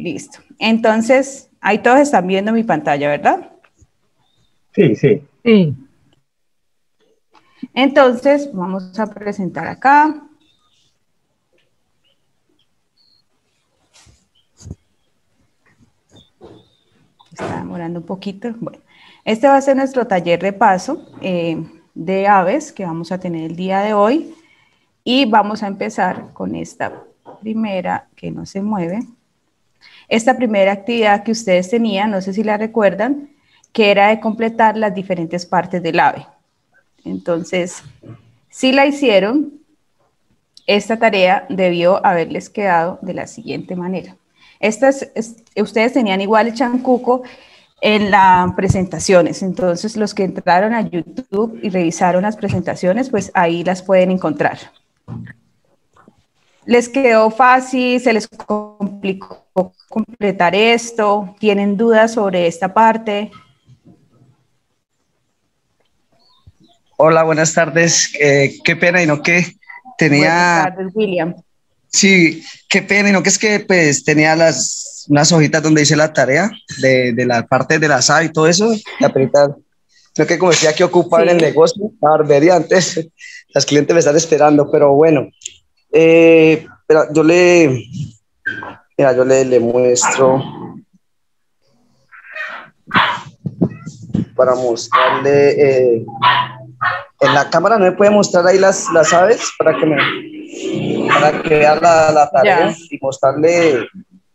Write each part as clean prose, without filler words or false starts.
Listo. Entonces, ahí todos están viendo mi pantalla, ¿verdad? Sí, sí. Sí. Entonces, vamos a presentar acá. Está demorando un poquito. Bueno, este va a ser nuestro taller repaso de aves que vamos a tener el día de hoy. Y vamos a empezar con esta primera, que no se mueve. Esta primera actividad que ustedes tenían, no sé si la recuerdan, que era de completar las diferentes partes del ave. Entonces, si la hicieron, esta tarea debió haberles quedado de la siguiente manera. Ustedes tenían igual el chancuco en las presentaciones, entonces los que entraron a YouTube y revisaron las presentaciones, pues ahí las pueden encontrar. ¿Les quedó fácil? ¿Se les complicó completar esto? ¿Tienen dudas sobre esta parte? Hola, buenas tardes. Qué pena y no que tenía... Buenas tardes, William. Sí, qué pena y no que es que pues tenía unas hojitas donde hice la tarea de la parte de la asada y todo eso. La perita, creo que como decía que ocupaba en el negocio, la barbería antes, las clientes me están esperando, pero bueno. Pero yo le muestro para mostrarle en la cámara. No me puede mostrar ahí las aves para que vea la tarea ya. Y mostrarle.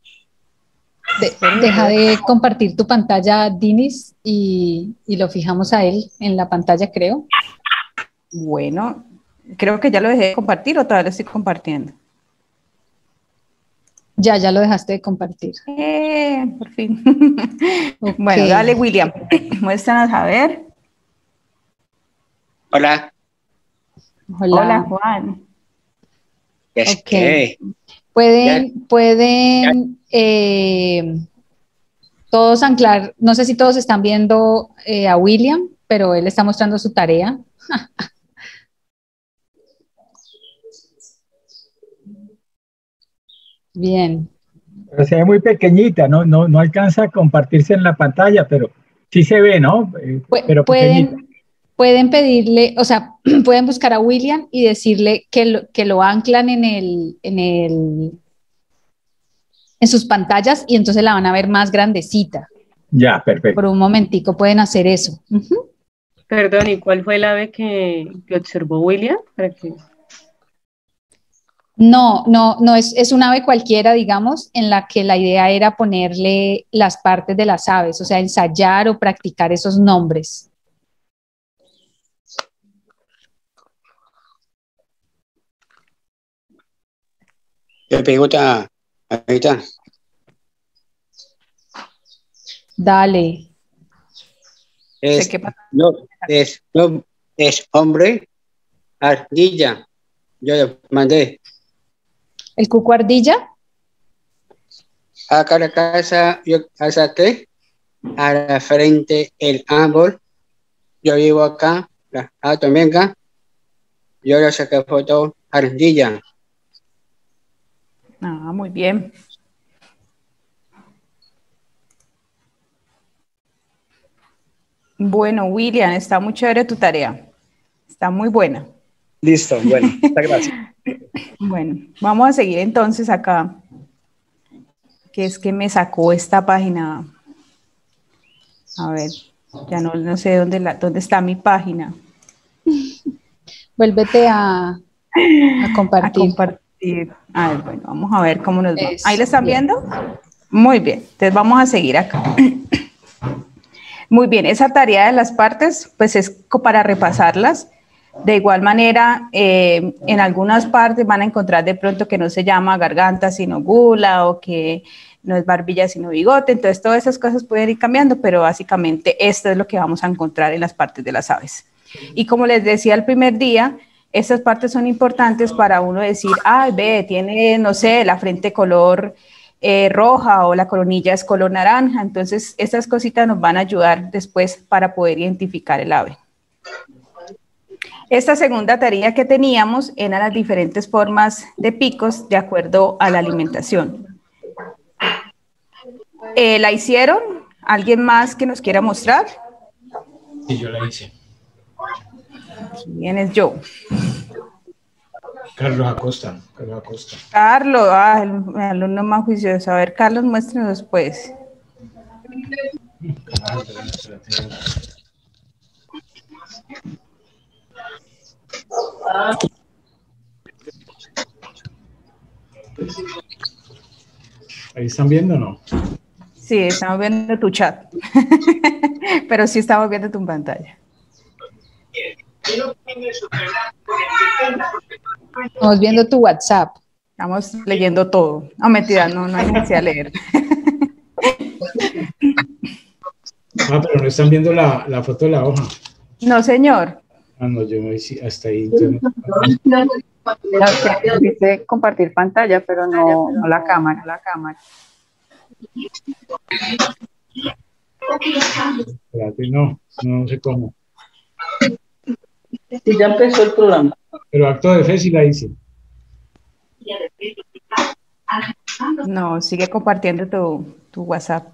Deja de compartir tu pantalla, Dinis, y lo fijamos a él en la pantalla, creo. Bueno, creo que ya lo dejé de compartir o todavía lo estoy compartiendo. Ya lo dejaste de compartir. Por fin. Okay. Bueno, dale, William. Muéstranos a ver. Hola. Hola, Juan. Okay. Pueden todos anclar, no sé si todos están viendo a William, pero él está mostrando su tarea. Bien. Pero se ve muy pequeñita, no alcanza a compartirse en la pantalla, pero sí se ve, ¿no? Pero pueden pedirle, o sea, pueden buscar a William y decirle que lo anclan en sus pantallas y entonces la van a ver más grandecita. Ya, perfecto. Por un momentico pueden hacer eso. Perdón, ¿y cuál fue el ave que observó William? ¿Para qué? No, es un ave cualquiera, digamos, en la que la idea era ponerle las partes de las aves, o sea, ensayar o practicar esos nombres. Yo pregunta, ahorita. Dale. Es hombre, ardilla. Yo le mandé. ¿El cuco ardilla? Acá a la casa, yo saqué a la frente el árbol. Yo vivo acá, también acá. Yo le saqué foto ardilla. Ah, muy bien. Bueno, William, está muy chévere tu tarea. Está muy buena. Listo, bueno, muchas gracias. Bueno, vamos a seguir entonces acá. Que es que me sacó esta página. A ver, ya no sé dónde está mi página. Vuélvete a compartir. A compartir. A ver, bueno, vamos a ver cómo nos va. ¿Ahí lo están viendo? Muy bien, entonces vamos a seguir acá. Muy bien, esa tarea de las partes, pues es para repasarlas. De igual manera, en algunas partes van a encontrar de pronto que no se llama garganta sino gula o que no es barbilla sino bigote, entonces todas esas cosas pueden ir cambiando, pero básicamente esto es lo que vamos a encontrar en las partes de las aves. Y como les decía el primer día, estas partes son importantes para uno decir, ve, tiene, no sé, la frente color roja o la coronilla es color naranja, entonces estas cositas nos van a ayudar después para poder identificar el ave. Esta segunda tarea que teníamos eran las diferentes formas de picos de acuerdo a la alimentación. ¿La hicieron? ¿Alguien más que nos quiera mostrar? Sí, yo la hice. ¿Quién es yo? Carlos Acosta. Carlos Acosta. Carlos, el alumno más juicioso. A ver, Carlos, muéstrenos después. ¿Ahí están viendo o no? Sí, estamos viendo tu chat. Pero sí estamos viendo tu pantalla. Estamos viendo tu WhatsApp. Estamos leyendo todo. No, mentira, no hay necesidad de leer. Ah, pero no están viendo la foto de la hoja. No, señor. Ah, no, yo no hice hasta ahí. Entonces, Dice compartir pantalla, pero no la cámara. espérate, no sé cómo. Sí, ya empezó el programa. Pero acto de fe sí la hice. No, sigue compartiendo tu WhatsApp.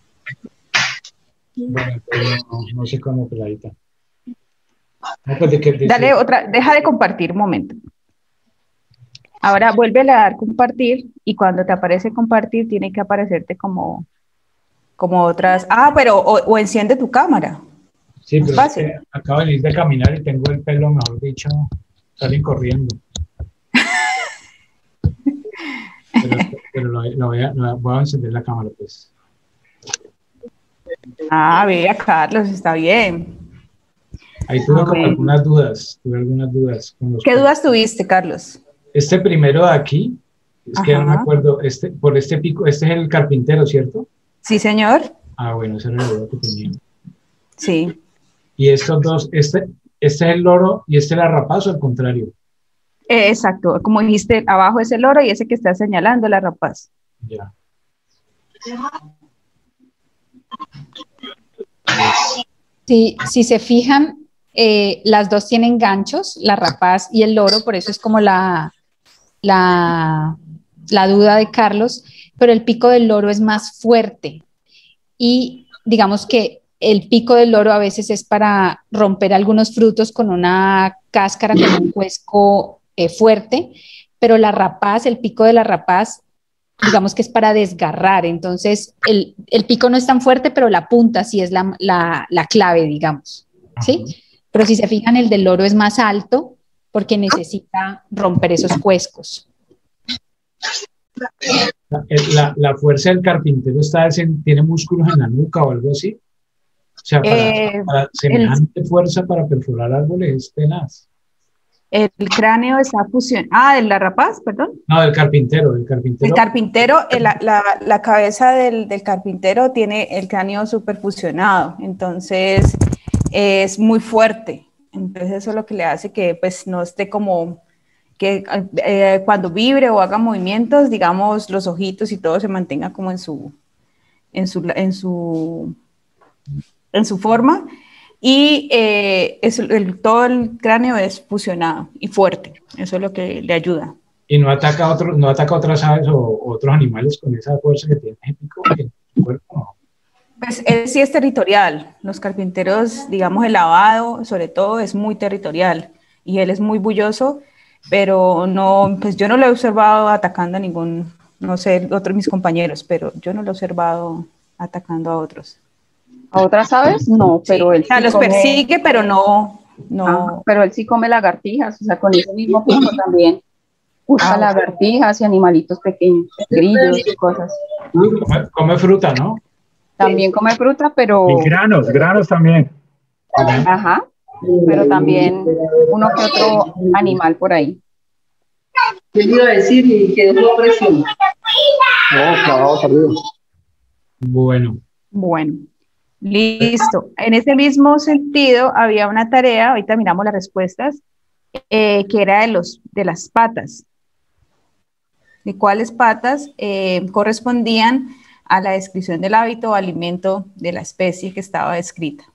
Bueno, entonces no sé cómo, peladita. No, pues Dale otra, deja de compartir un momento. Ahora vuelve a dar compartir y cuando te aparece compartir tiene que aparecerte como otras. Ah, pero o enciende tu cámara. Sí, Es pero fácil. es que acabo de venir de caminar y tengo el pelo, mejor dicho, salen corriendo. Pero voy a encender la cámara, pues. Ah, vea, Carlos, está bien. Ahí tuve A como ver. algunas dudas. Con los ¿Qué dudas tuviste, Carlos? Este primero de aquí, es que no me Ajá. acuerdo, por este pico, este es el carpintero, ¿cierto? Sí, señor. Ah, bueno, esa era la duda que tenía. Sí. Y estos dos, este es el loro y este es la rapaz o al contrario. Exacto. Como dijiste, abajo es el loro y ese que está señalando la rapaz. Ya. Si se fijan, las dos tienen ganchos, la rapaz y el loro, por eso es como la duda de Carlos, pero el pico del loro es más fuerte y digamos que el pico del loro a veces es para romper algunos frutos con una cáscara, con un cuesco fuerte, pero la rapaz, el pico de la rapaz, digamos que es para desgarrar, entonces el pico no es tan fuerte, pero la punta sí es la clave, digamos, ¿sí? Pero si se fijan, el del loro es más alto porque necesita romper esos cuescos. La fuerza del carpintero tiene músculos en la nuca o algo así. O sea, para semejante fuerza para perforar árboles es tenaz. El cráneo está fusionado. Ah, de la rapaz, perdón. No, del carpintero. El carpintero, la cabeza del carpintero tiene el cráneo superfusionado, entonces es muy fuerte. Entonces eso es lo que le hace que pues no esté como que cuando vibre o haga movimientos, digamos, los ojitos y todo se mantenga como en su forma. Y todo el cráneo es fusionado y fuerte. Eso es lo que le ayuda. ¿Y no ataca otras aves o otros animales con esa fuerza que tiene el pico en su cuerpo? No. Pues él sí es territorial. Los carpinteros, digamos, el lavado, sobre todo, es muy territorial. Y él es muy bulloso, pero no, pues yo no lo he observado atacando a ningún, no sé, otros de mis compañeros, pero yo no lo he observado atacando a otros. ¿A otras aves? No, pero sí. él sí los persigue, pero no. Pero él sí come lagartijas, o sea, con ese mismo pico también usa lagartijas y animalitos pequeños, grillos y cosas. Come fruta, ¿no? También come fruta, pero... Y granos también. Ajá, pero también uno que otro animal por ahí. ¿Qué iba a decir? Y quedó la presión. No, claro, arriba. Bueno, listo. En ese mismo sentido, había una tarea, ahorita miramos las respuestas, que era de las patas. ¿De cuáles patas correspondían a la descripción del hábito o alimento de la especie que estaba descrita?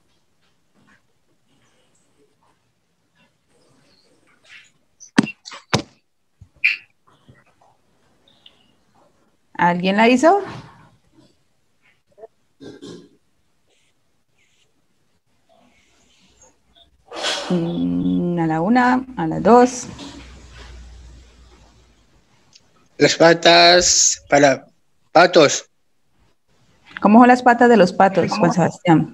¿Alguien la hizo? una, a las dos. Las patas para patos. ¿Cómo son las patas de los patos, Juan Sebastián?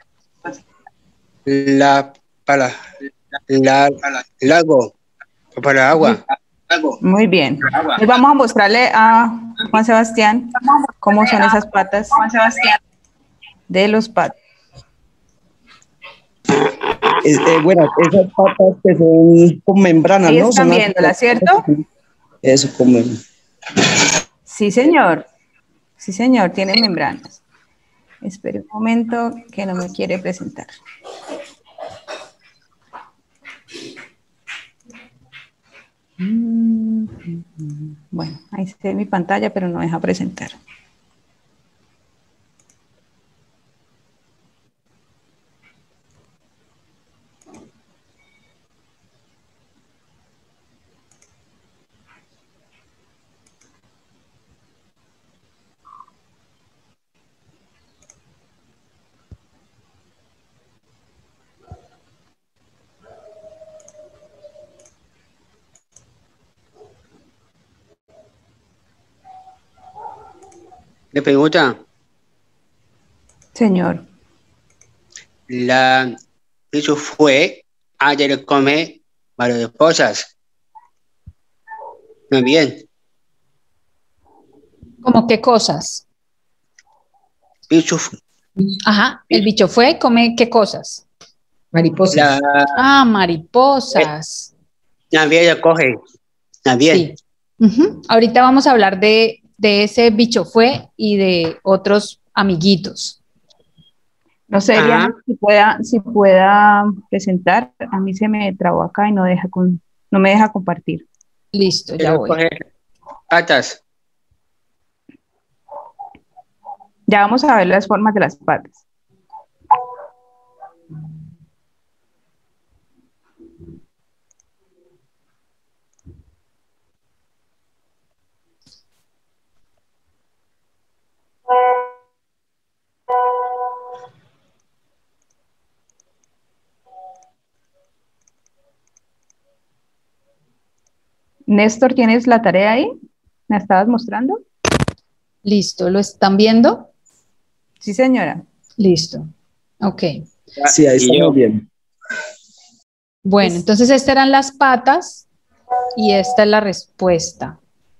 Para lago, para agua. Muy bien. Pues vamos a mostrarle a Juan Sebastián cómo son esas patas de los patos. Bueno, esas patas que son con membrana, Ahí ¿no? están Son viéndola, ¿cierto? Eso, con Sí, señor. Sí, señor, tiene membranas. Espere un momento que no me quiere presentar. Bueno, ahí se ve mi pantalla, pero no deja presentar. Le pregunta, Señor. Eso fue antes de comer varias cosas. Muy bien. ¿Cómo qué cosas? Eso Ajá, el bicho fue, come qué cosas. Mariposas. Mariposas. También coge. También. Sí. Ahorita vamos a hablar de ese bicho fue y de otros amiguitos. No sé, Diana, si pueda presentar. A mí se me trabó acá y no me deja compartir. Listo, ya voy. Patas. Ya vamos a ver las formas de las patas. Néstor, ¿tienes la tarea ahí? ¿Me estabas mostrando? Listo, ¿lo están viendo? Sí, señora. Listo. Ok. Sí, ahí está muy bien. Bueno, entonces estas eran las patas y esta es la respuesta.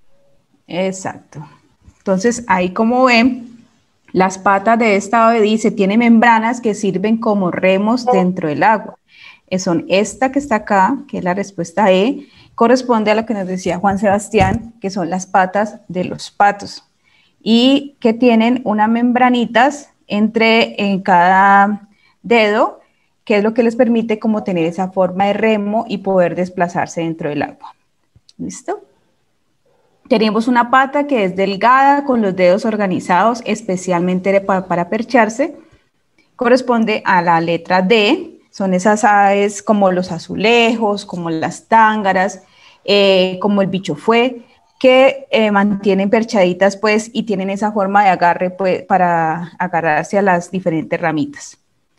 Exacto. Entonces, ahí como ven, las patas de esta ave dice, tiene membranas que sirven como remos dentro del agua. Son esta que está acá, que es la respuesta E, corresponde a lo que nos decía Juan Sebastián, que son las patas de los patos, y que tienen unas membranitas en cada dedo, que es lo que les permite como tener esa forma de remo y poder desplazarse dentro del agua. ¿Listo? Tenemos una pata que es delgada, con los dedos organizados, especialmente para percharse. Corresponde a la letra D. Son esas aves como los azulejos, como las tángaras, como el bicho fue, que mantienen perchaditas pues y tienen esa forma de agarre pues, para agarrarse a las diferentes ramitas.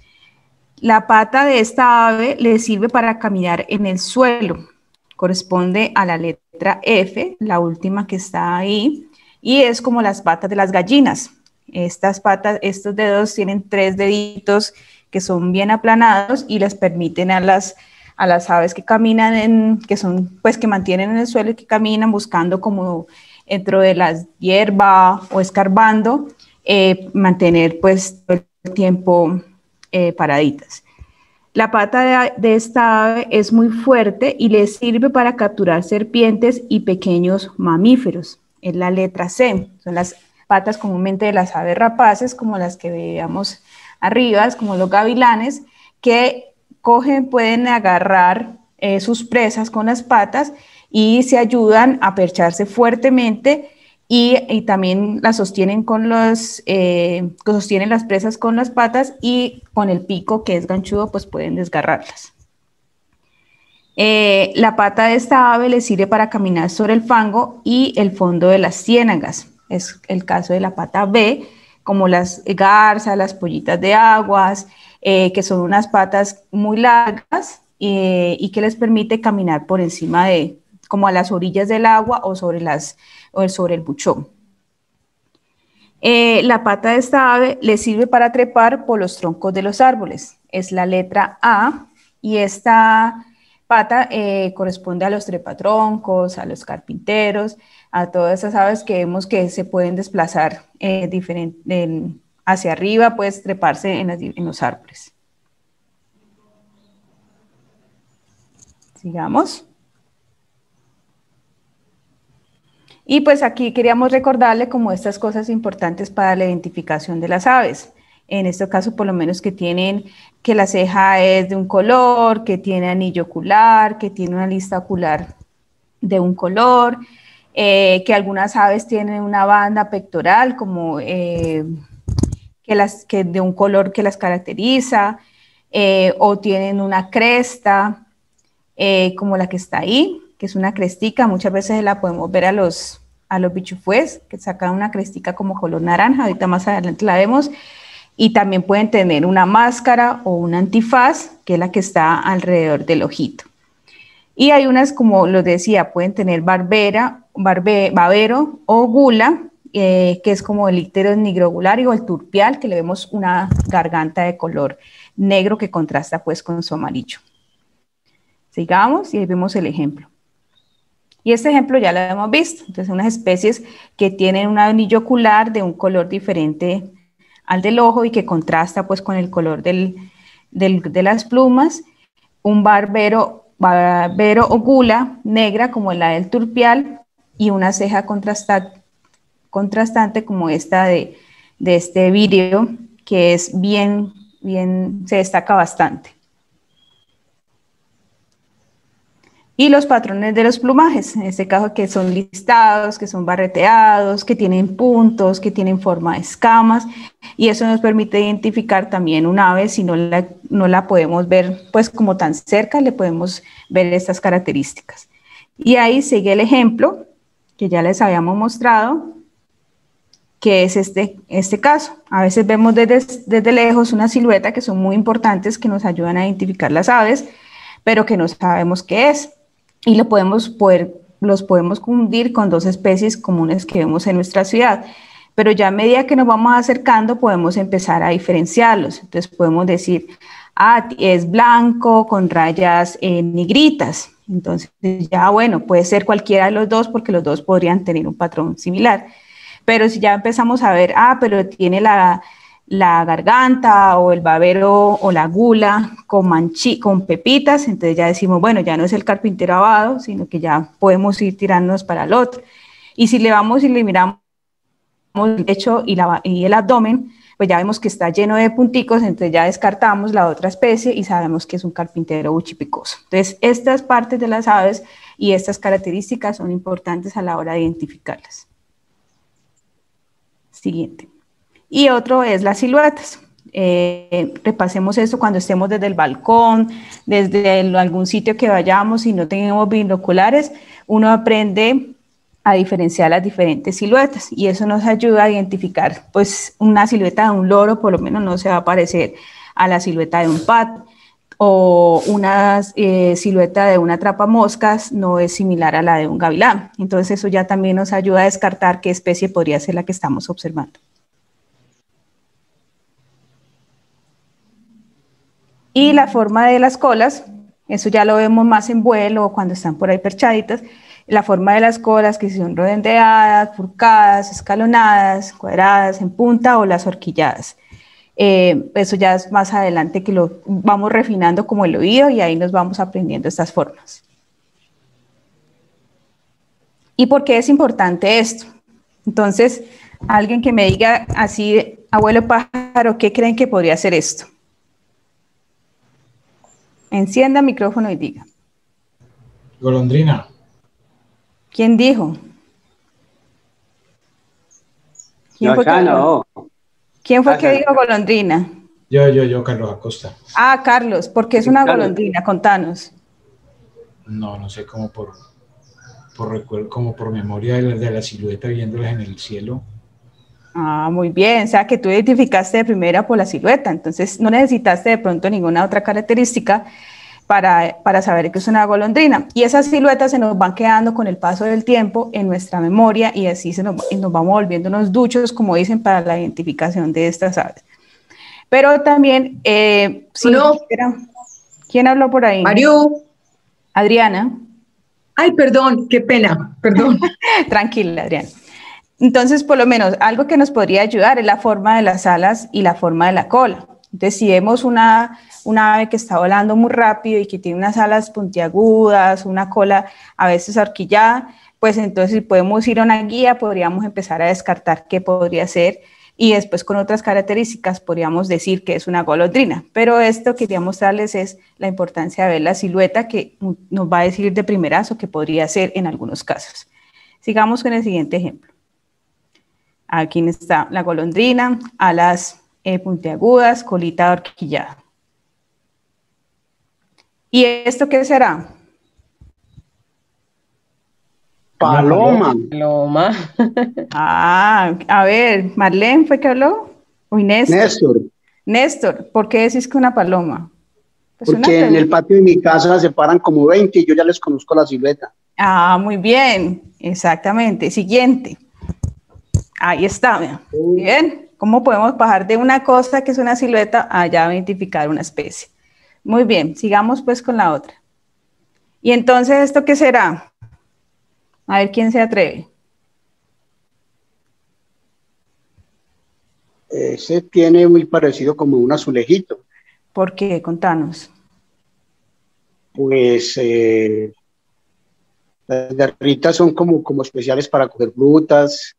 La pata de esta ave le sirve para caminar en el suelo. Corresponde a la letra F, la última que está ahí, y es como las patas de las gallinas. Estas patas, estos dedos tienen 3 deditos que son bien aplanados y les permiten a las aves que caminan, que mantienen en el suelo y que caminan buscando como dentro de la hierba o escarbando, mantener pues todo el tiempo paraditas. La pata de esta ave es muy fuerte y le sirve para capturar serpientes y pequeños mamíferos. Es la letra C. Son las patas comúnmente de las aves rapaces, como las que veíamos arriba, como los gavilanes, que pueden agarrar sus presas con las patas y se ayudan a percharse fuertemente y también las sostienen sostienen las presas con las patas y con el pico, que es ganchudo, pues pueden desgarrarlas. La pata de esta ave le sirve para caminar sobre el fango y el fondo de las ciénagas. Es el caso de la pata B, como las garzas, las pollitas de aguas, que son unas patas muy largas y que les permite caminar por encima de, como a las orillas del agua o sobre el buchón. La pata de esta ave le sirve para trepar por los troncos de los árboles. Es la letra A y esta pata corresponde a los trepatroncos, a los carpinteros, a todas esas aves que vemos que se pueden desplazar hacia arriba, pues treparse en los árboles. Sigamos. Y pues aquí queríamos recordarle como estas cosas importantes para la identificación de las aves. En este caso, por lo menos que la ceja es de un color, que tiene anillo ocular, que tiene una lista ocular de un color, que algunas aves tienen una banda pectoral como que de un color que las caracteriza, o tienen una cresta, como la que está ahí, que es una crestica. Muchas veces la podemos ver a los bichufués, que sacan una crestica como color naranja, ahorita más adelante la vemos, y también pueden tener una máscara o un antifaz, que es la que está alrededor del ojito. Y hay unas, como lo decía, pueden tener babero o gula, que es como el icteros nigrogulario o el turpial, que le vemos una garganta de color negro que contrasta pues con su amarillo. Sigamos y ahí vemos el ejemplo. Y este ejemplo ya lo hemos visto. Entonces, unas especies que tienen un anillo ocular de un color diferente al del ojo y que contrasta pues con el color de las plumas. Un babero o gula negra como la del turpial y una ceja contrastante como esta de este vídeo, que es se destaca bastante. Y los patrones de los plumajes, en este caso que son listados, que son barreteados, que tienen puntos, que tienen forma de escamas, y eso nos permite identificar también un ave. Si no la podemos ver pues como tan cerca, le podemos ver estas características. Y ahí sigue el ejemplo que ya les habíamos mostrado, que es este caso. A veces vemos desde lejos una silueta que son muy importantes, que nos ayudan a identificar las aves, pero que no sabemos qué es. Y los podemos confundir con dos especies comunes que vemos en nuestra ciudad. Pero ya a medida que nos vamos acercando, podemos empezar a diferenciarlos. Entonces podemos decir, es blanco con rayas negritas. Entonces ya, bueno, puede ser cualquiera de los dos porque los dos podrían tener un patrón similar. Pero si ya empezamos a ver, pero tiene la garganta o el babero o la gula con pepitas, entonces ya decimos, bueno, ya no es el carpintero abado, sino que ya podemos ir tirándonos para el otro. Y si le vamos y le miramos el pecho y el abdomen, pues ya vemos que está lleno de punticos, entonces ya descartamos la otra especie y sabemos que es un carpintero buchipicoso. Entonces, estas partes de las aves y estas características son importantes a la hora de identificarlas. Siguiente. Y otro es las siluetas. Repasemos esto cuando estemos desde el balcón, desde algún sitio que vayamos y no tengamos binoculares, uno aprende a diferenciar las diferentes siluetas y eso nos ayuda a identificar, pues una silueta de un loro por lo menos no se va a parecer a la silueta de un pato, o una silueta de una atrapamoscas no es similar a la de un gavilán. Entonces eso ya también nos ayuda a descartar qué especie podría ser la que estamos observando. Y la forma de las colas, eso ya lo vemos más en vuelo o cuando están por ahí perchaditas. La forma de las colas, que son redondeadas, furcadas, escalonadas, cuadradas, en punta o las horquilladas. Eso ya es más adelante que lo vamos refinando como el oído y ahí nos vamos aprendiendo estas formas. ¿Y por qué es importante esto? Entonces, alguien que me diga así, abuelo pájaro, ¿qué creen que podría ser esto? Encienda el micrófono y diga. Golondrina. ¿Quién dijo? ¿Quién fue que dijo golondrina? Yo, Carlos Acosta. Carlos, ¿por qué es una golondrina? Contanos. No sé, como por recuerdo, como por memoria de la silueta viéndolas en el cielo. Muy bien, o sea que tú identificaste de primera por la silueta, entonces no necesitaste de pronto ninguna otra característica, para saber que es una golondrina. Y esas siluetas se nos van quedando con el paso del tiempo en nuestra memoria y así nos vamos volviendo unos duchos, como dicen, para la identificación de estas aves. Pero también, ¿quién habló por ahí? Mario. Adriana. Ay, perdón, qué pena, perdón. Tranquila, Adriana. Entonces, por lo menos, algo que nos podría ayudar es la forma de las alas y la forma de la cola. Entonces, si vemos una ave que está volando muy rápido y que tiene unas alas puntiagudas, una cola a veces horquillada, pues entonces si podemos ir a una guía, podríamos empezar a descartar qué podría ser y después con otras características podríamos decir que es una golondrina. Pero esto quería mostrarles es la importancia de ver la silueta que nos va a decir de primerazo que podría ser en algunos casos. Sigamos con el siguiente ejemplo. Aquí está la golondrina, alas puntiagudas, colita horquillada. ¿Y esto qué será? Paloma. Paloma. A ver, Marlene fue que habló. Uy, Néstor. Néstor, ¿por qué decís que una paloma? Pues porque en el patio de mi casa se paran como 20 y yo ya les conozco la silueta. Ah, muy bien, exactamente. Siguiente. Ahí está, bien. ¿Cómo podemos bajar de una cosa que es una silueta a ya identificar una especie? Muy bien, sigamos pues con la otra. ¿Y entonces esto qué será? A ver quién se atreve. Ese tiene muy parecido como un azulejito. ¿Por qué? Contanos. Pues las garritas son como especiales para coger frutas.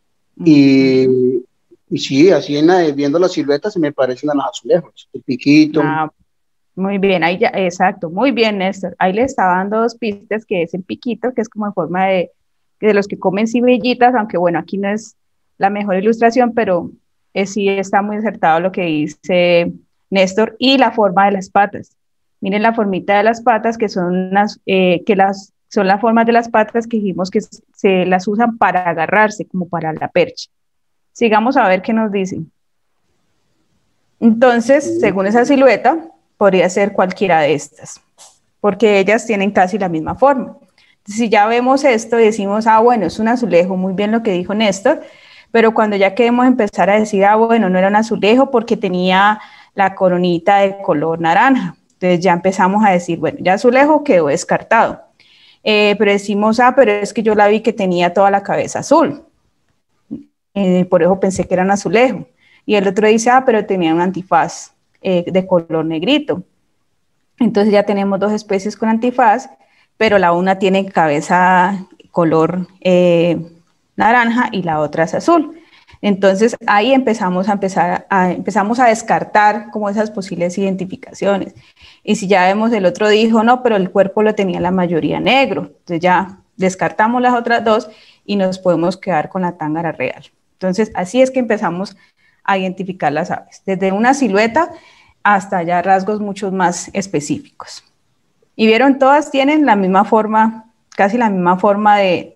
Y sí, así viendo las siluetas se me parecen a los azulejos, el piquito. Ah, muy bien, ahí ya, exacto, muy bien, Néstor. Ahí le estaba dando 2 pistas, que es el piquito, que es como en forma de los que comen cibellitas, aunque bueno, aquí no es la mejor ilustración, pero sí está muy acertado lo que dice Néstor, y la forma de las patas. Miren la formita de las patas, que son son las formas de las patas que dijimos que se las usan para agarrarse, como para la percha. Sigamos a ver qué nos dicen. Entonces, según esa silueta, podría ser cualquiera de estas, porque ellas tienen casi la misma forma. Entonces, si ya vemos esto, decimos, ah, bueno, es un azulejo, muy bien lo que dijo Néstor, pero cuando ya queremos empezar a decir, ah, bueno, no era un azulejo porque tenía la coronita de color naranja. Entonces ya empezamos a decir, bueno, ya azulejo quedó descartado. Pero decimos, ah, pero es que yo la vi que tenía toda la cabeza azul. Por eso pensé que era un azulejo. Y el otro dice, ah, pero tenía un antifaz de color negrito. Entonces ya tenemos 2 especies con antifaz, pero la una tiene cabeza color naranja y la otra es azul. Entonces ahí empezamos a descartar como esas posibles identificaciones. Y si ya vemos, el otro dijo, no, pero el cuerpo lo tenía la mayoría negro. Entonces ya descartamos las otras 2 y nos podemos quedar con la tángara real. Entonces así es que empezamos a identificar las aves, desde una silueta hasta ya rasgos mucho más específicos. Y vieron, todas tienen la misma forma, casi la misma forma de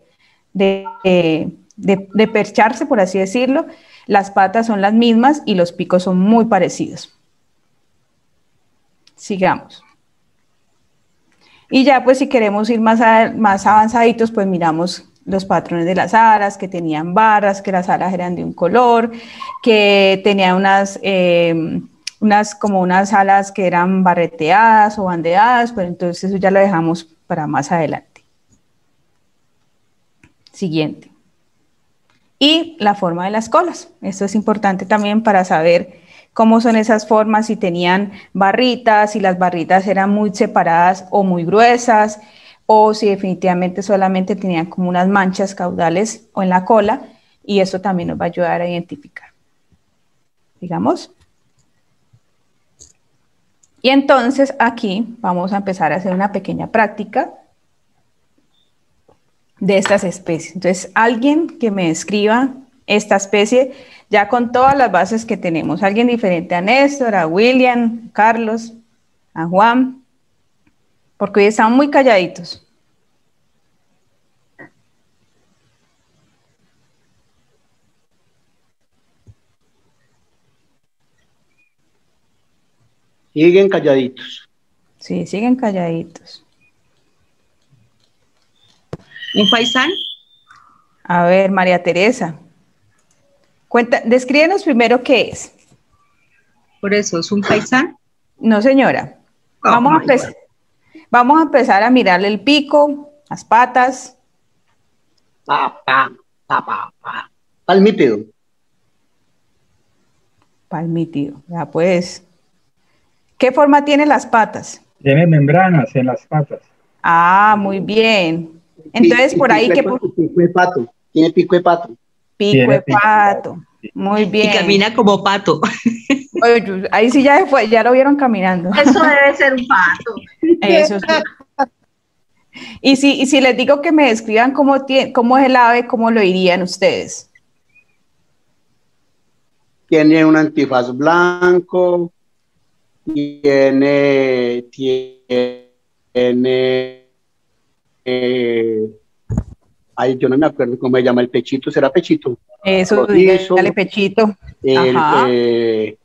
percharse, por así decirlo. Las patas son las mismas y los picos son muy parecidos. Sigamos. Y ya pues si queremos ir más avanzaditos, pues miramos los patrones de las alas, que tenían barras, que las alas eran de un color, que tenían unas alas que eran barreteadas o bandeadas, pero entonces eso ya lo dejamos para más adelante. Siguiente. Y la forma de las colas. Esto es importante también para saber cómo son esas formas, si tenían barritas, si las barritas eran muy separadas o muy gruesas, o si definitivamente solamente tenían como unas manchas caudales o en la cola, y eso también nos va a ayudar a identificar. Digamos. Y entonces aquí vamos a empezar a hacer una pequeña práctica de estas especies. Entonces, alguien que me describa esta especie ya con todas las bases que tenemos. Alguien diferente a Néstor, a William, a Carlos, a Juan, porque hoy están muy calladitos. Siguen calladitos. Sí, siguen calladitos. ¿Un faisán? A ver, María Teresa. Descríbenos primero qué es. Por eso, ¿es un faisán? No, señora. Oh, Vamos a empezar a mirarle el pico, las patas. Palmípedo. Palmítido. Ya pues. ¿Qué forma tienen las patas? Tiene membranas en las patas. Ah, muy bien. Entonces, por ahí que... Pico de pato. Tiene pico de pato. Pico de pato. Muy bien. Y camina como pato. Oye, ahí sí ya lo vieron caminando. Eso debe ser un pato. Eso sí. Y si les digo que me describan cómo es el ave, ¿cómo lo dirían ustedes? Tiene un antifaz blanco. Tiene ay, yo no me acuerdo cómo se llama el pechito, ¿será pechito? Eso, dale pechito. El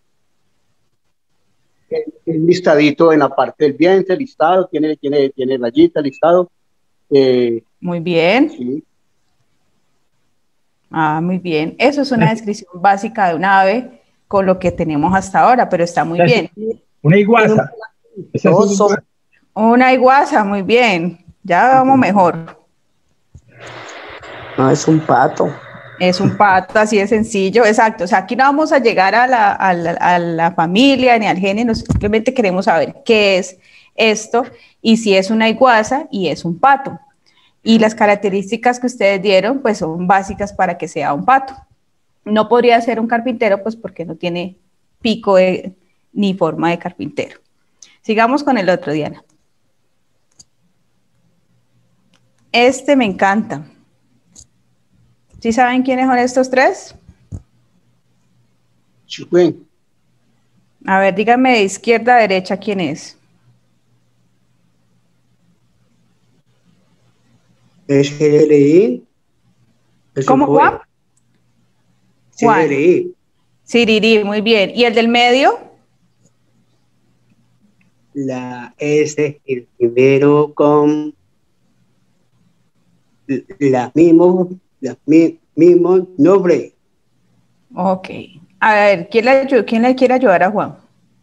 listadito en la parte del vientre, listado, tiene rayita, listado. Muy bien. Sí. Ah, muy bien. Eso es una descripción básica de un ave con lo que tenemos hasta ahora, pero está muy bien. Una iguaza. Una iguaza, muy bien. Ya vamos mejor. No, es un pato. Es un pato, así de sencillo, exacto. O sea, aquí no vamos a llegar a la familia ni al género, simplemente queremos saber qué es esto y si es una iguaza y es un pato. Y las características que ustedes dieron, pues son básicas para que sea un pato. No podría ser un carpintero, pues porque no tiene pico ni forma de carpintero. Sigamos con el otro, Diana. Este me encanta. ¿Sí saben quiénes son estos tres? Chupén. A ver, díganme de izquierda a derecha quién es. Es Sirirí. ¿Cómo, Juan? Sirirí. Sirirí, muy bien. ¿Y el del medio? El primero con mismo nombre. Ok. A ver, ¿quién le quiere ayudar a Juan?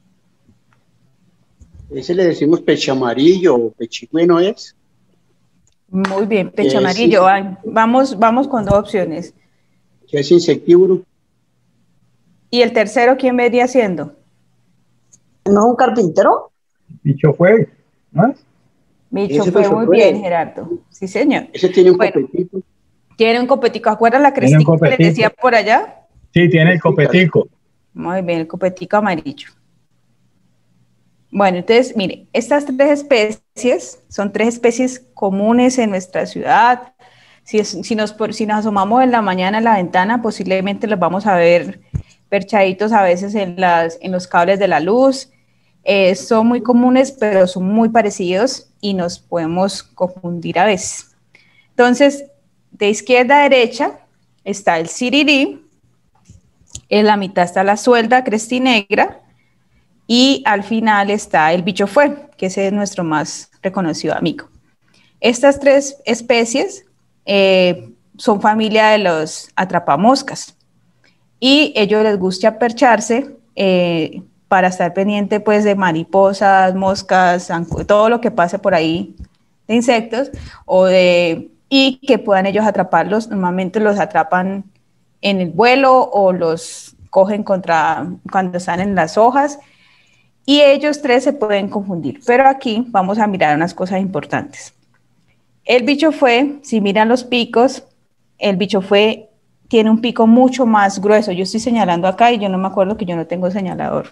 Ese le decimos pecho amarillo o pechigüeno es. Muy bien, pecho amarillo. Vamos con dos opciones. Que es insectívoro. ¿Y el tercero quién vendría siendo? ¿No es un carpintero? Bicho fue, ¿no es? Bicho fue, muy bien, Gerardo. Sí, señor. Ese tiene un copetico. Tiene un copetico. ¿Acuerdan la crestica que les decía por allá? Sí, tiene el copetico. Muy bien, el copetico amarillo. Bueno, entonces, mire, estas tres especies son tres especies comunes en nuestra ciudad. Si nos asomamos en la mañana a la ventana, posiblemente los vamos a ver perchaditos a veces en los cables de la luz. Son muy comunes, pero son muy parecidos y nos podemos confundir a veces. Entonces, de izquierda a derecha está el sirirí, en la mitad está la suelda crestinegra y al final está el bicho fue, que ese es nuestro más reconocido amigo. Estas tres especies son familia de los atrapamoscas y ellos les gusta percharse para estar pendiente pues de mariposas, moscas, todo lo que pase por ahí de insectos y que puedan ellos atraparlos. Normalmente los atrapan en el vuelo o los cogen cuando están en las hojas y ellos tres se pueden confundir. Pero aquí vamos a mirar unas cosas importantes. El bicho fue, si miran los picos, el bicho fue tiene un pico mucho más grueso. Yo estoy señalando acá y yo no me acuerdo que yo no tengo señalador.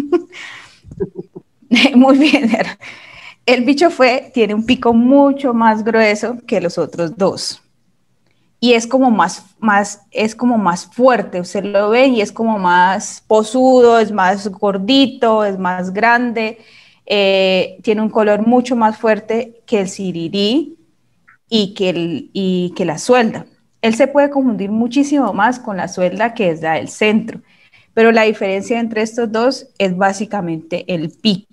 Muy bien. El bicho tiene un pico mucho más grueso que los otros dos. Y es como más fuerte. Usted lo ve y es como más posudo, es más gordito, es más grande. Tiene un color mucho más fuerte que el sirirí y que la suelda. Él se puede confundir muchísimo más con la suelda, que es la del centro, pero la diferencia entre estos dos es básicamente el pico.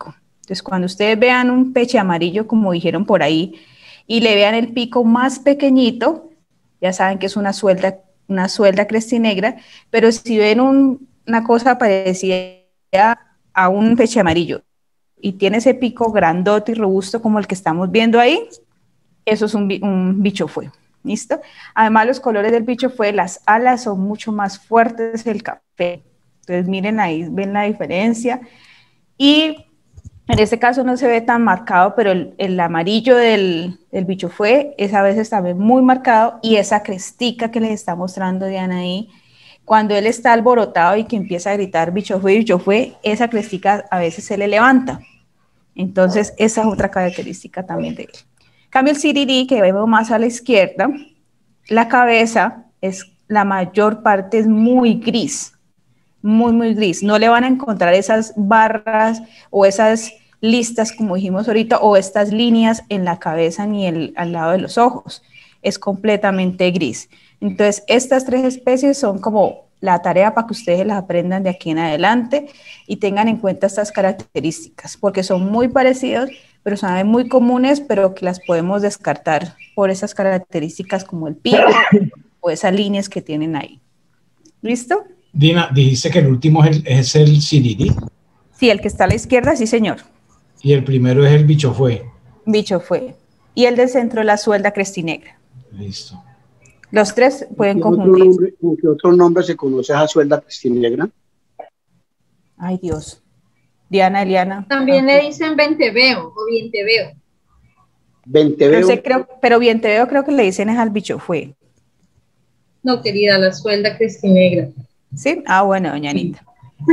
Entonces, cuando ustedes vean un peche amarillo, como dijeron por ahí, y le vean el pico más pequeñito, ya saben que es una suelda crestinegra, pero si ven una cosa parecida a un peche amarillo y tiene ese pico grandote y robusto como el que estamos viendo ahí, eso es un bicho fue. ¿Listo? Además, los colores del bicho fue, las alas son mucho más fuertes que el café. Entonces, miren ahí, ven la diferencia. Y en este caso no se ve tan marcado, pero el amarillo del bicho fue es a veces también muy marcado, y esa crestica que les está mostrando Diana ahí, cuando él está alborotado y que empieza a gritar bicho fue, esa crestica a veces se le levanta. Entonces, esa es otra característica también de él. En cambio, el siriri, que vemos más a la izquierda, la cabeza la mayor parte es muy gris, muy gris. No le van a encontrar esas barras o esas listas, como dijimos ahorita, o estas líneas en la cabeza ni al lado de los ojos. Es completamente gris. Entonces, estas tres especies son como la tarea para que ustedes las aprendan de aquí en adelante y tengan en cuenta estas características, porque son muy parecidos, pero son muy comunes, pero que las podemos descartar por esas características como el pico o esas líneas que tienen ahí. ¿Listo? Dina, dijiste que el último es el siriri. Sí, el que está a la izquierda, sí, señor. Y el primero es el bicho fue. Bicho fue. Y el del centro, la suelda crestinegra. Listo. Los tres pueden confundirse. ¿Con qué otro nombre se conoce a suelda crestinegra? Ay, Dios. Diana, Eliana. También le dicen venteveo o vienteveo. Venteveo. Pero vienteveo creo que le dicen es al bicho fue. No, querida, la suelda crestinegra. ¿Sí? Ah, bueno, doña Anita.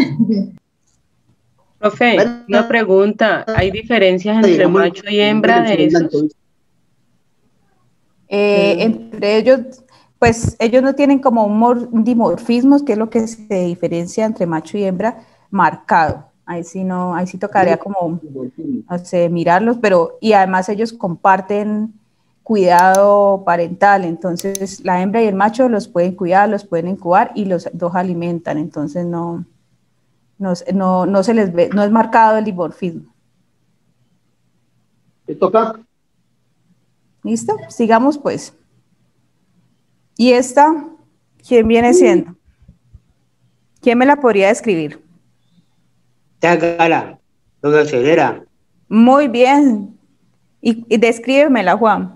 Profe, una pregunta. ¿Hay diferencias entre macho y hembra de esos? Entre ellos, pues ellos no tienen como un dimorfismo, que es lo que se diferencia entre macho y hembra, marcado. Ahí sí tocaría como, no sé, mirarlos, pero, y además ellos comparten cuidado parental, entonces la hembra y el macho los pueden cuidar, los pueden incubar y los dos alimentan, entonces no se les ve, no es marcado el dimorfismo. ¿Te toca? ¿Listo? Sigamos pues. ¿Y esta quién viene siendo? ¿Quién me la podría describir? Tácala, donde acelera. Muy bien. Y descríbemela, Juan.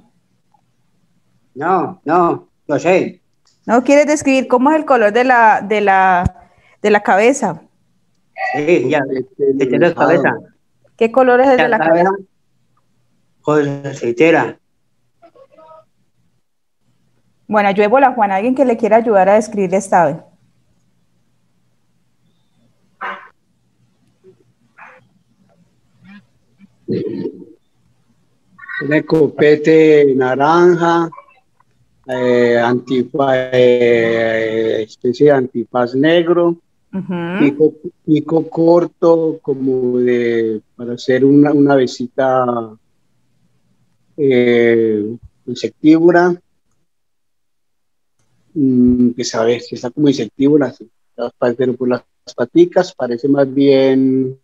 No sé. ¿No quieres describir cómo es el color de la cabeza? Sí, ya, de la cabeza. ¿Qué color es el de la cabeza? Con aceitera. Bueno, ayúdela, Juan, alguien que le quiera ayudar a describir esta ave. Tiene copete naranja, especie de antifaz negro, pico corto como para hacer una avecita insectívora, que sabes que está como insectívora, así, pero por las paticas parece más bien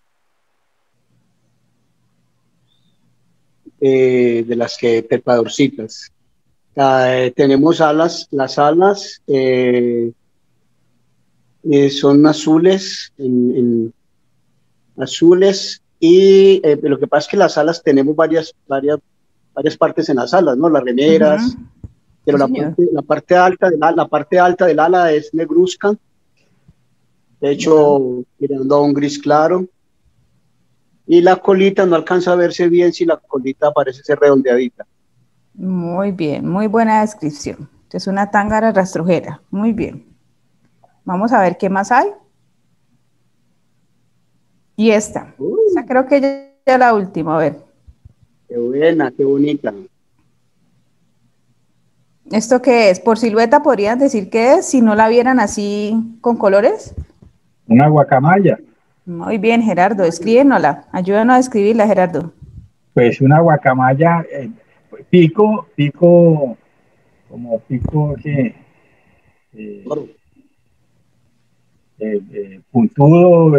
de las que trepadorcitas. Tenemos alas, las alas son azules, azules, y lo que pasa es que las alas tenemos varias partes en las alas, ¿no? Las remeras, pero la parte alta del ala es negruzca, de hecho tirando a un gris claro, y la colita no alcanza a verse bien si la colita parece ser redondeadita. Muy bien, muy buena descripción. Es una tángara rastrojera, muy bien. Vamos a ver qué más hay. Y esta creo que ya es la última, a ver. Qué buena, qué bonita. ¿Esto qué es? Por silueta podrían decir qué es, si no la vieran así con colores. Una guacamaya. Muy bien, Gerardo, escríbenosla. Ayúdanos a escribirla, Gerardo. Pues una guacamaya, pico, como pico que... puntudo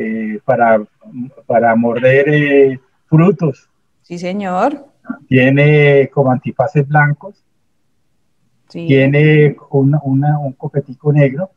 para morder frutos. Sí, señor. Tiene como antifaces blancos. Sí. Tiene un copetico negro.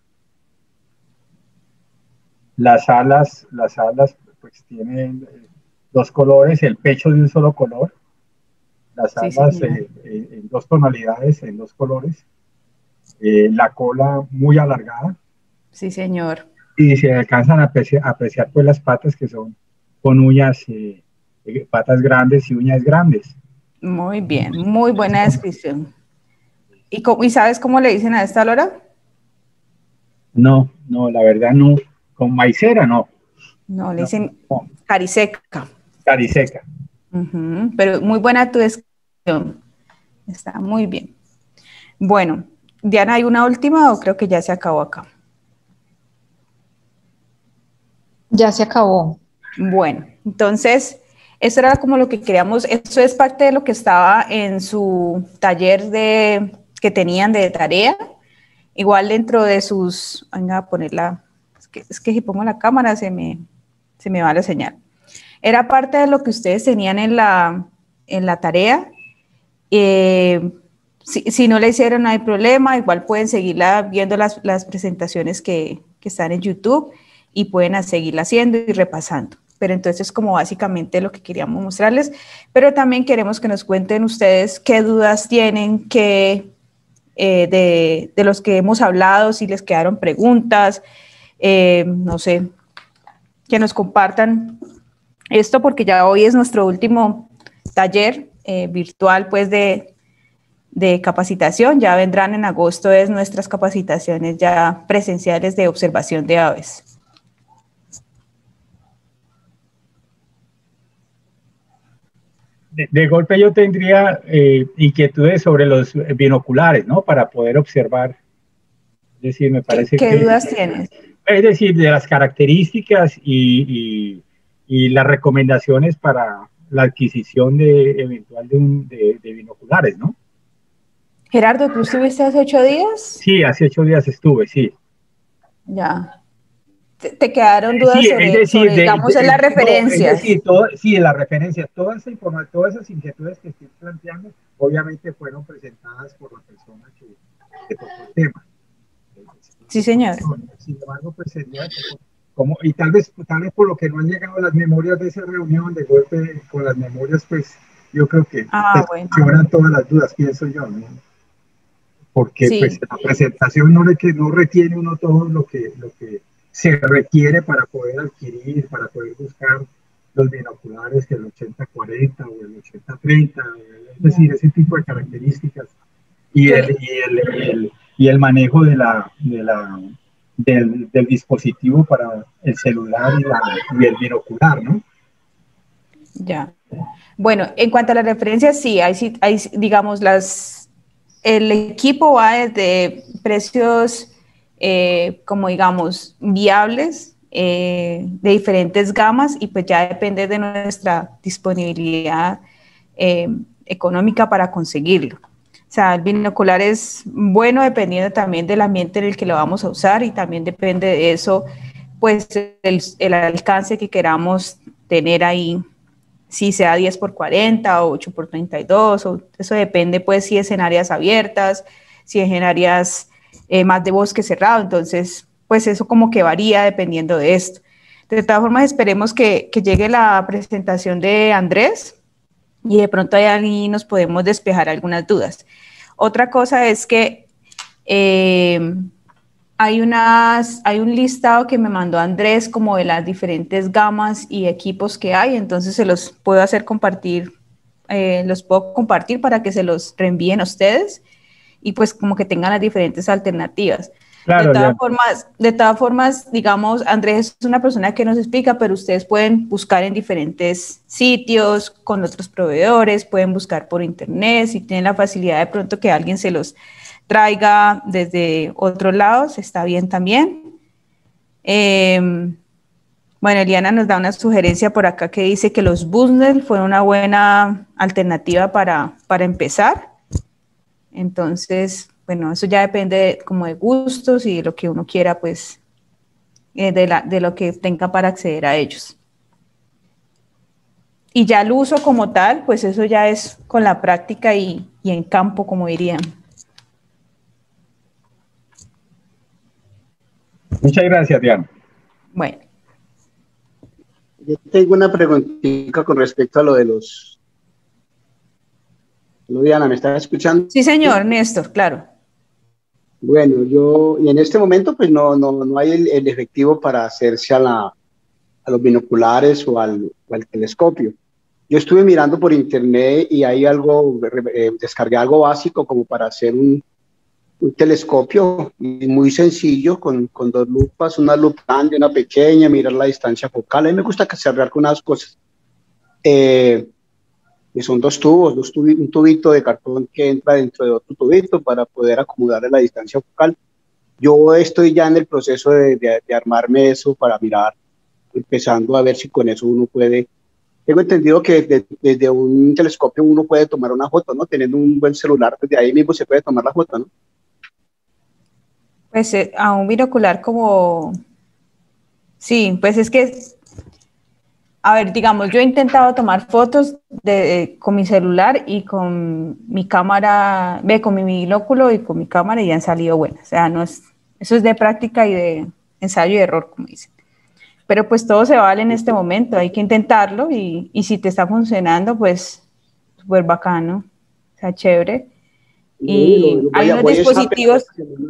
Las alas pues tienen dos colores, el pecho de un solo color. Las alas en dos tonalidades, en dos colores. La cola muy alargada. Sí, señor. Y se alcanzan a apreciar pues las patas que son con uñas, patas grandes y uñas grandes. Muy bien, muy buena descripción. ¿Y sabes cómo le dicen a esta lora? No, la verdad no. Con maicera no. No, le dicen cariseca. Cariseca. Pero muy buena tu descripción. Está muy bien. Bueno, Diana, ¿hay una última o creo que ya se acabó acá? Ya se acabó. Bueno, entonces, eso era como lo que queríamos, eso es parte de lo que estaba en su taller que tenían de tarea. Igual dentro de sus, venga a ponerla, es que si pongo la cámara se me va la señal. Era parte de lo que ustedes tenían en la tarea. Si no la hicieron no hay problema, igual pueden seguirla viendo las presentaciones que están en YouTube y pueden seguirla haciendo y repasando. Pero entonces como básicamente lo que queríamos mostrarles, pero también queremos que nos cuenten ustedes qué dudas tienen, de los que hemos hablado, si les quedaron preguntas, no sé, que nos compartan esto porque ya hoy es nuestro último taller virtual pues de capacitación. Ya vendrán en agosto nuestras capacitaciones ya presenciales de observación de aves. De golpe yo tendría inquietudes sobre los binoculares, ¿no? Para poder observar. Es decir, me parece ¿Qué dudas tienes? Es decir, de las características y las recomendaciones para la adquisición eventual de binoculares, ¿no? Gerardo, ¿tú estuviste hace 8 días? Sí, hace 8 días estuve, sí. Ya. ¿Te quedaron dudas sí, sobre, es decir, digamos, en las referencias? Es decir, sí, en las referencias, toda esa información, todas esas inquietudes que estoy planteando, obviamente fueron presentadas por la persona que tocó el tema. Sí, señor. Sin embargo, pues sería como, y tal vez por lo que no han llegado las memorias de esa reunión, de golpe con las memorias, pues yo creo que bueno, todas las dudas, pienso yo, ¿no? Porque sí, pues la presentación no retiene uno todo lo que se requiere para poder adquirir, para poder buscar los binoculares, que el 80-40 o el 80-30, es decir, ese tipo de características y el manejo del dispositivo para el celular y el binocular, ¿no? Ya. Bueno, en cuanto a las referencias, sí, hay digamos, el equipo va desde precios como digamos viables de diferentes gamas y pues ya depende de nuestra disponibilidad económica para conseguirlo. O sea, el binocular es bueno dependiendo también del ambiente en el que lo vamos a usar y también depende de eso, pues el alcance que queramos tener ahí, si sea 10x40 o 8x32, o eso depende pues si es en áreas abiertas, si es en áreas más de bosque cerrado, entonces pues eso como que varía dependiendo de esto. De todas formas esperemos que llegue la presentación de Andrés y de pronto ahí nos podemos despejar algunas dudas. Otra cosa es que hay un listado que me mandó Andrés como de las diferentes gamas y equipos que hay, entonces se los puedo hacer compartir, los puedo compartir para que se los reenvíen a ustedes y pues como que tengan las diferentes alternativas. Claro, de todas formas, digamos, Andrés es una persona que nos explica, pero ustedes pueden buscar en diferentes sitios, con otros proveedores, pueden buscar por internet, si tienen la facilidad de pronto que alguien se los traiga desde otros lados, está bien también. Bueno, Eliana nos da una sugerencia por acá que dice que los bundles fueron una buena alternativa para empezar. Entonces, bueno, eso ya depende como de gustos y de lo que uno quiera, pues, de lo que tenga para acceder a ellos. Y ya el uso como tal, pues eso ya es con la práctica y en campo, como dirían. Muchas gracias, Diana. Bueno. Yo tengo una preguntita con respecto a lo de los... Diana, ¿me estás escuchando? Sí, señor, Néstor, claro. Bueno, y en este momento pues no hay el efectivo para hacerse a los binoculares o al telescopio. Yo estuve mirando por internet y hay algo, descargué algo básico como para hacer un telescopio muy sencillo con dos lupas, una lupa grande, una pequeña, mirar la distancia focal. A mí me gusta cerrar con unas cosas. Y son dos tubos, un tubito de cartón que entra dentro de otro tubito para poder acomodarle la distancia focal. Yo estoy ya en el proceso de armarme eso para mirar, empezando a ver si con eso uno puede... Tengo entendido que desde un telescopio uno puede tomar una foto, ¿no? Teniendo un buen celular, desde ahí mismo se puede tomar la foto, ¿no? Pues a un binocular como... Sí, pues es que... A ver, digamos, yo he intentado tomar fotos con mi celular y con mi cámara, con mi binóculo y con mi cámara y han salido buenas. O sea, eso es de práctica y de ensayo y error, como dicen. Pero pues todo se vale en este momento, hay que intentarlo y si te está funcionando, pues súper bacano, o sea, chévere. Y hay unos dispositivos...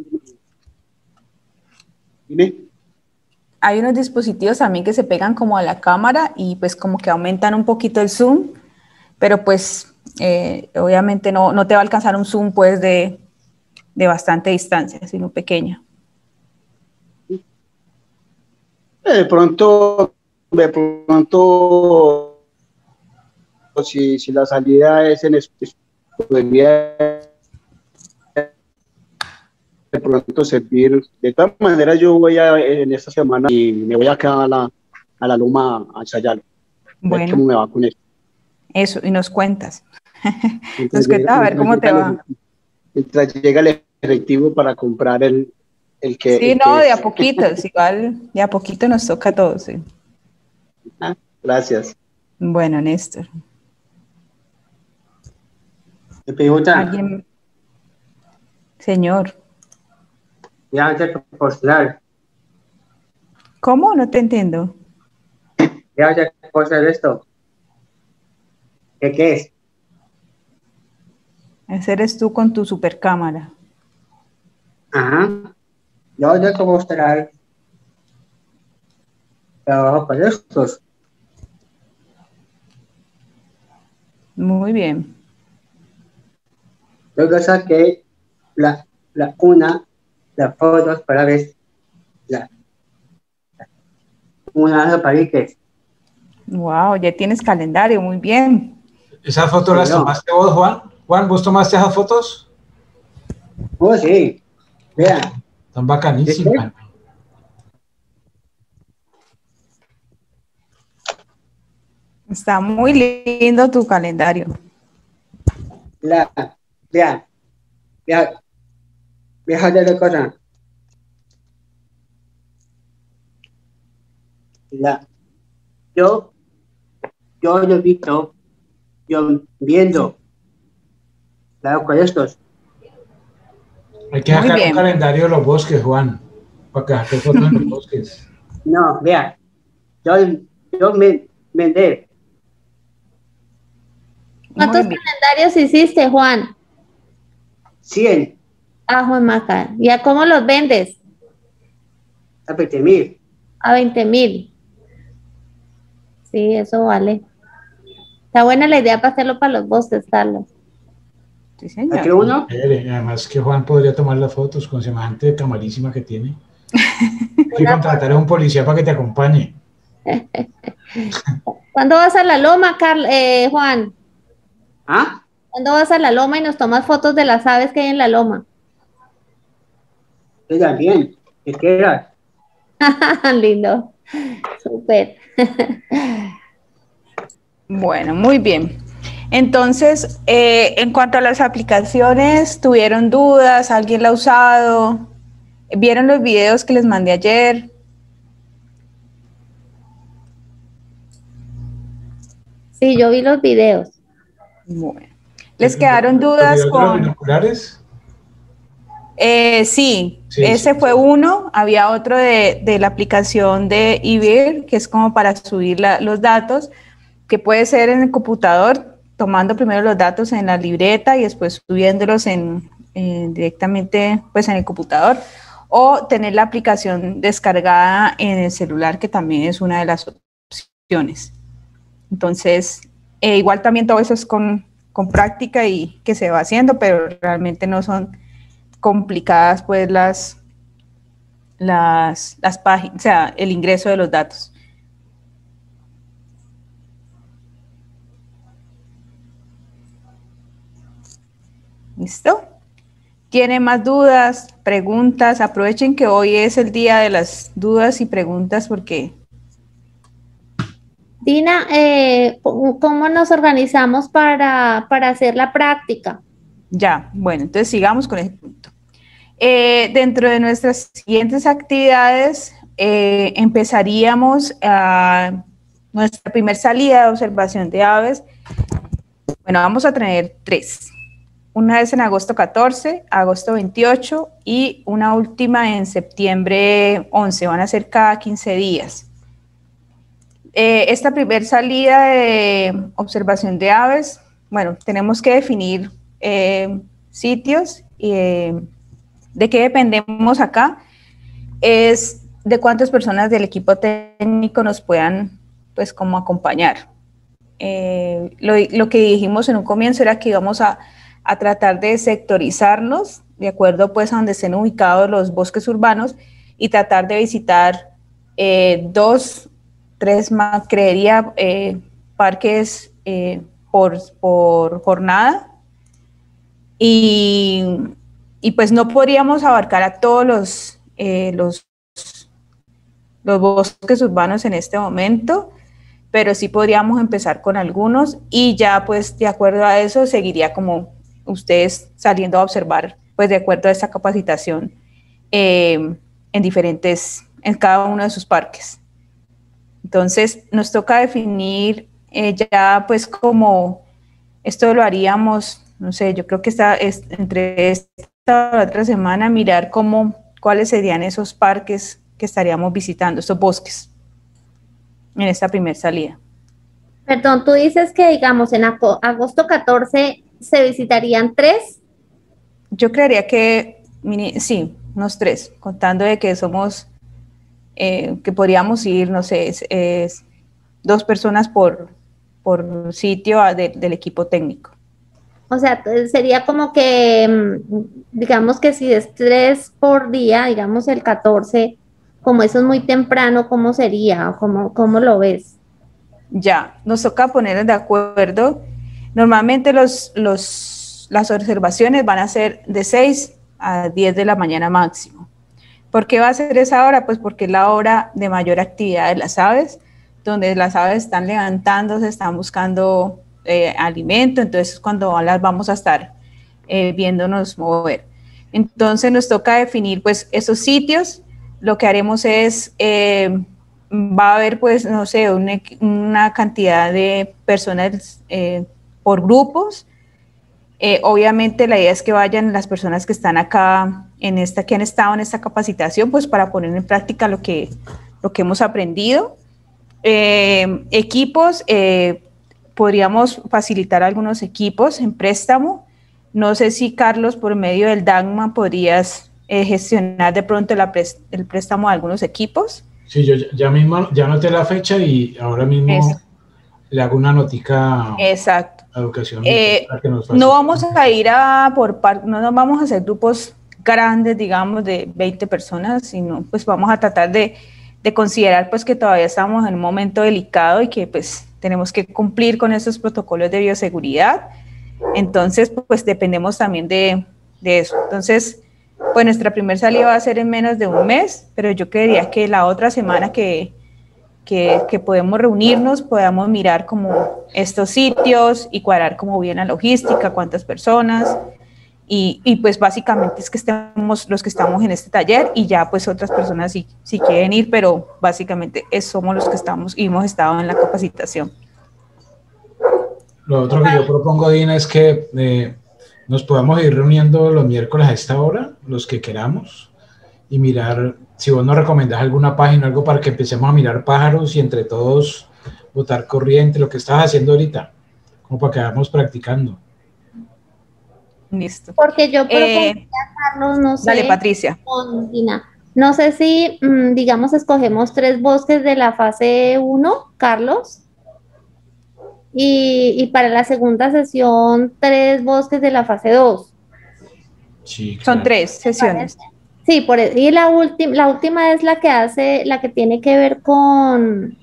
Dime. Hay unos dispositivos también que se pegan como a la cámara y pues como que aumentan un poquito el zoom, pero pues obviamente no te va a alcanzar un zoom pues de bastante distancia, sino pequeña. De pronto, si la salida es podría de pronto servir. De todas maneras, yo voy en esta semana y me voy a quedar a la loma a ensayarlo. Bueno. ¿Cómo me va con eso? Eso, y nos cuentas. Nos cuentas a ver cómo te va. Mientras llega el efectivo para comprar el que... Sí, de a poquitos, igual de a poquito nos toca a todos. Sí. Gracias. Bueno, Néstor. ¿Me pregunta? ¿Alguien? Señor. Ya antes postular. ¿Cómo? No te entiendo. Ya antes postular esto. ¿Qué es? Ese eres tú con tu supercámara. Ajá. Yo ya te mostrar trabajo para estos. Muy bien. Luego saqué las fotos para ver una de paliques. Wow, ya tienes calendario, muy bien. ¿Esas fotos las tomaste vos, Juan? Juan, ¿vos tomaste esas fotos? Oh, sí. Vean. Están bacanísimas. Está muy lindo tu calendario. Vean de cosa. Yo lo he visto, yo viendo, claro, con estos. Hay que sacar un calendario de los bosques, Juan, para que saque fotos en los bosques. No, vea, yo me vendé. ¿Cuántos calendarios hiciste, Juan? 100. Ah, Juan Maca. ¿Y a cómo los vendes? A 20,000. A 20,000. Sí, eso vale. Está buena la idea para hacerlo para los bosques, Carlos. Sí, señor. ¿Aquí uno? Además que Juan podría tomar las fotos con semejante camarísima que tiene. Hay que contratar a un policía para que te acompañe. ¿Cuándo vas a la loma, Juan? ¿Ah? ¿Cuándo vas a la loma y nos tomas fotos de las aves que hay en la loma? Oiga, bien, ¿qué quieras? Lindo, súper. Bueno, muy bien. Entonces, en cuanto a las aplicaciones, ¿tuvieron dudas? ¿Alguien la ha usado? ¿Vieron los videos que les mandé ayer? Sí, yo vi los videos. Bueno. ¿Les quedaron dudas con los binoculares? Sí, ese fue uno. Había otro de la aplicación de eBeer, que es como para subir los datos, que puede ser en el computador, tomando primero los datos en la libreta y después subiéndolos directamente pues, en el computador, o tener la aplicación descargada en el celular, que también es una de las opciones. Entonces, igual también todo eso es con práctica y que se va haciendo, pero realmente no son complicadas pues las páginas, o sea, el ingreso de los datos. ¿Listo? ¿Tiene más dudas, preguntas? Aprovechen que hoy es el día de las dudas y preguntas porque... Dina, ¿cómo nos organizamos para hacer la práctica? Ya, bueno, entonces sigamos con ese punto. Dentro de nuestras siguientes actividades, empezaríamos nuestra primera salida de observación de aves. Bueno, vamos a tener 3. Una vez en agosto 14, agosto 28 y una última en septiembre 11. Van a ser cada 15 días. Esta primera salida de observación de aves, bueno, tenemos que definir sitios y de qué dependemos acá es de cuántas personas del equipo técnico nos puedan pues como acompañar. Lo que dijimos en un comienzo era que íbamos a tratar de sectorizarnos de acuerdo pues a donde estén ubicados los bosques urbanos y tratar de visitar 2, 3 más, creería, parques por jornada y pues no podríamos abarcar a todos los bosques urbanos en este momento, pero sí podríamos empezar con algunos y ya pues de acuerdo a eso seguiría como ustedes saliendo a observar pues de acuerdo a esta capacitación en cada uno de sus parques. Entonces nos toca definir ya pues como esto lo haríamos, no sé, yo creo que entre esta y la otra semana mirar cuáles serían esos parques que estaríamos visitando, estos bosques en esta primera salida. Perdón, tú dices que digamos en agosto 14 se visitarían 3. Yo creería que sí, unos 3, contando de que somos, que podríamos ir, no sé, 2 personas por sitio del equipo técnico. O sea, sería como que, digamos que si es 3 por día, digamos el 14, como eso es muy temprano, ¿cómo sería? ¿Cómo lo ves? Ya, nos toca ponernos de acuerdo. Normalmente las observaciones van a ser de 6 a 10 de la mañana máximo. ¿Por qué va a ser esa hora? Pues porque es la hora de mayor actividad de las aves, donde las aves están levantándose, están buscando alimento, entonces cuando las vamos a estar viéndonos mover. Entonces nos toca definir pues esos sitios. Lo que haremos es, va a haber pues, no sé, una cantidad de personas por grupos. Obviamente la idea es que vayan las personas que están acá, que han estado en esta capacitación, pues para poner en práctica lo que hemos aprendido. Equipos, podríamos facilitar algunos equipos en préstamo. No sé si, Carlos, por medio del DAGMA podrías gestionar de pronto el préstamo de algunos equipos. Sí, yo ya mismo ya anoté la fecha y ahora mismo le hago una notica. Exacto. A educación. No vamos a ir no nos vamos a hacer grupos grandes, digamos, de 20 personas, sino pues vamos a tratar de considerar pues que todavía estamos en un momento delicado y que pues tenemos que cumplir con esos protocolos de bioseguridad. Entonces, pues dependemos también de eso. Entonces, pues nuestra primera salida va a ser en menos de un mes, pero yo creería que la otra semana que podemos reunirnos, podamos mirar como estos sitios y cuadrar como bien la logística, cuántas personas, y pues básicamente es que estemos los que estamos en este taller y ya pues otras personas si quieren ir, pero básicamente somos los que estamos y hemos estado en la capacitación. Lo otro que yo propongo, Dina, es que nos podamos ir reuniendo los miércoles a esta hora, los que queramos, y mirar, si vos nos recomendás alguna página, algo para que empecemos a mirar pájaros y entre todos botar corriente, lo que estás haciendo ahorita, como para que vayamos practicando. Listo. Porque yo propondría, Carlos, no sé. Dale, Patricia. Dina, no sé si, digamos, escogemos 3 bosques de la fase 1, Carlos, y para la segunda sesión 3 bosques de la fase 2. Sí, claro. Son 3 sesiones. Sí, y la última es la que tiene que ver con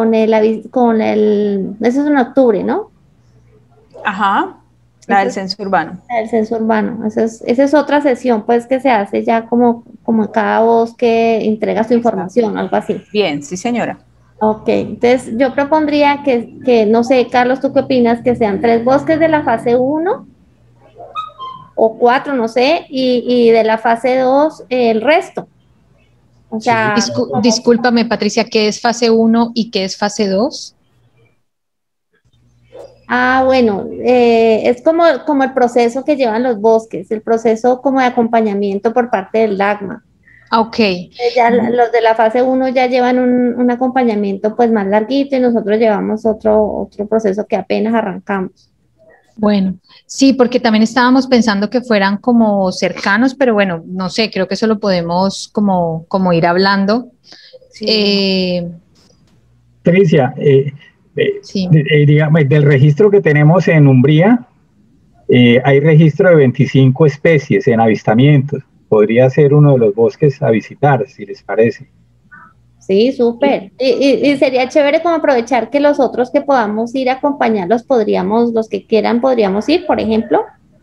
eso es en octubre, ¿no? Ajá, la del censo urbano. La del censo urbano, esa es otra sesión, pues, que se hace ya como cada bosque entrega su información, algo así. Bien, sí, señora. Ok, entonces yo propondría que, no sé, Carlos, ¿tú qué opinas? Que sean 3 bosques de la fase 1 o 4, no sé, y de la fase 2 el resto. O sea, discúlpame, Patricia, ¿qué es fase 1 y qué es fase 2? Bueno, es como el proceso que llevan los bosques, el proceso como de acompañamiento por parte del DAGMA. Ok. Ya los de la fase 1 ya llevan un acompañamiento pues más larguito y nosotros llevamos otro proceso que apenas arrancamos. Bueno, sí, porque también estábamos pensando que fueran como cercanos, pero bueno, no sé, creo que eso lo podemos como ir hablando. Sí. Patricia, sí. Digamos, del registro que tenemos en Umbría, hay registro de 25 especies en avistamientos. Podría ser uno de los bosques a visitar, si les parece. Sí, súper. Y sería chévere como aprovechar que los otros que podamos ir a acompañarlos, los que quieran, podríamos ir, por ejemplo.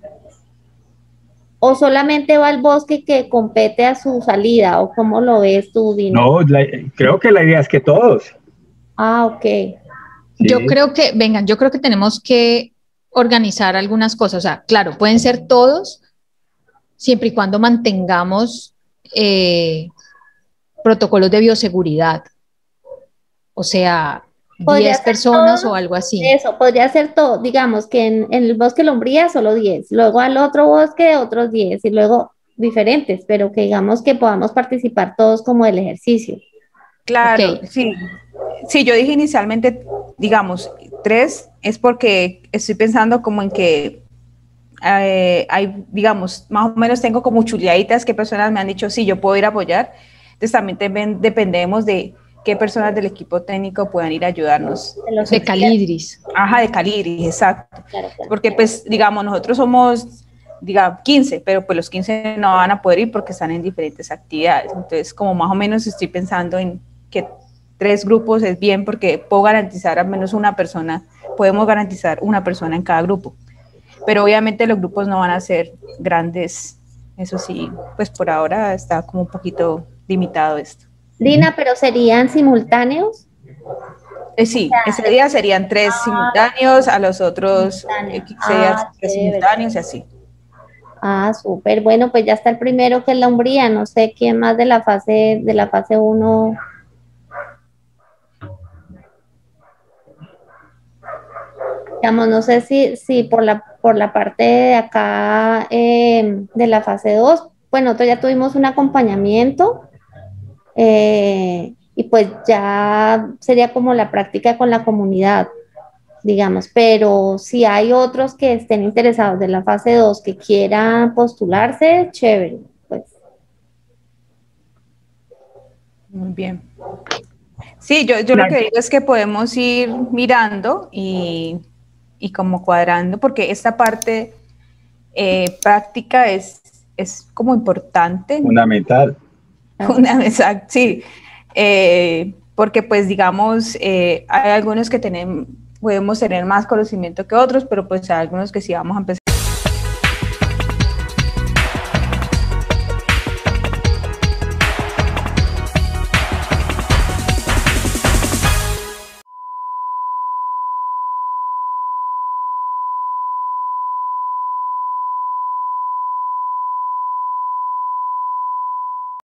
¿O solamente va al bosque que compete a su salida? ¿O cómo lo ves tú, Dina? No, creo que la idea es que todos. Ok. Sí. Yo creo que tenemos que organizar algunas cosas. O sea, claro, pueden ser todos, siempre y cuando mantengamos protocolos de bioseguridad. O sea, 10 personas todo, o algo así. Eso, podría ser todo. Digamos que en el bosque Lombría solo 10, luego al otro bosque otros 10 y luego diferentes, pero que digamos que podamos participar todos como del ejercicio. Claro, okay. Sí. Sí, yo dije inicialmente, digamos, 3 es porque estoy pensando como en que hay, digamos, más o menos tengo como chuleaditas que personas me han dicho, sí, yo puedo ir a apoyar. Entonces también dependemos de qué personas del equipo técnico puedan ir a ayudarnos. De Calidris. Ajá, de Calidris, exacto. Claro. Porque pues, digamos, nosotros somos, digamos, 15, pero pues los 15 no van a poder ir porque están en diferentes actividades. Entonces, como más o menos estoy pensando en que 3 grupos es bien porque puedo garantizar al menos podemos garantizar una persona en cada grupo. Pero obviamente los grupos no van a ser grandes, eso sí, pues por ahora está como un poquito limitado esto. Dina, ¿pero serían simultáneos? Sí, ese día serían 3 simultáneos, a los otros 3 simultáneos y así. Súper, bueno, pues ya está el primero que es la Umbría, no sé quién más de la fase 1. Digamos, no sé si por la parte de acá de la fase 2, bueno, nosotros ya tuvimos un acompañamiento y pues ya sería como la práctica con la comunidad, digamos, pero si hay otros que estén interesados de la fase 2 que quieran postularse, chévere, pues. Muy bien. Sí, yo lo que digo es que podemos ir mirando y como cuadrando, porque esta parte práctica es como importante. Fundamental. Exacto, sí. Porque pues digamos, hay algunos que podemos tener más conocimiento que otros, pero pues hay algunos que sí vamos a empezar